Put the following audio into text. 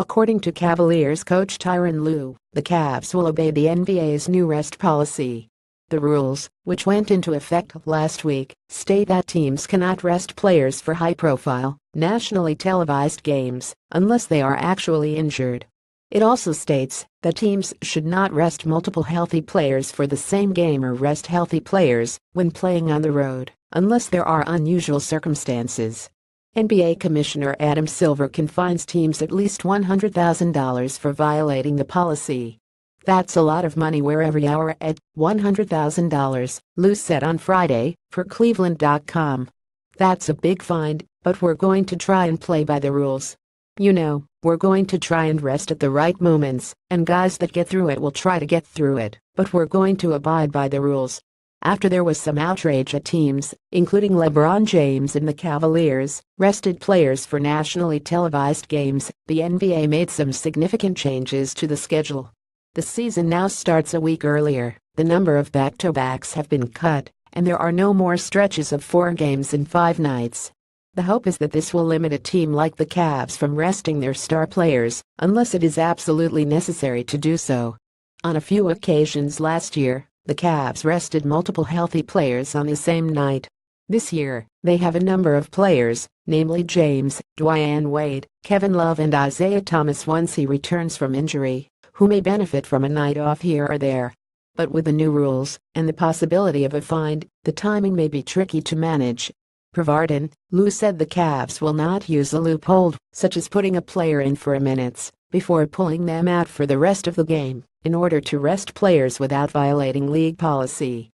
According to Cavaliers coach Tyronn Lue, the Cavs will obey the NBA's new rest policy. The rules, which went into effect last week, state that teams cannot rest players for high-profile, nationally televised games unless they are actually injured. It also states that teams should not rest multiple healthy players for the same game or rest healthy players when playing on the road, unless there are unusual circumstances. NBA Commissioner Adam Silver can fine teams at least $100,000 for violating the policy. That's a lot of money we're every hour at $100,000, Lue said on Friday for Cleveland.com. That's a big fine, but we're going to try and play by the rules. You know, we're going to try and rest at the right moments, and guys that get through it will try to get through it, but we're going to abide by the rules. After there was some outrage at teams, including LeBron James and the Cavaliers, rested players for nationally televised games, the NBA made some significant changes to the schedule. The season now starts a week earlier, the number of back-to-backs have been cut, and there are no more stretches of 4 games in 5 nights. The hope is that this will limit a team like the Cavs from resting their star players, unless it is absolutely necessary to do so. On a few occasions last year, the Cavs rested multiple healthy players on the same night. This year, they have a number of players, namely James, Dwyane Wade, Kevin Love and Isaiah Thomas once he returns from injury, who may benefit from a night off here or there. But with the new rules and the possibility of a fine, the timing may be tricky to manage. Per Vardon, Lue said the Cavs will not use a loophole, such as putting a player in for a minute before pulling them out for the rest of the game, in order to rest players without violating league policy.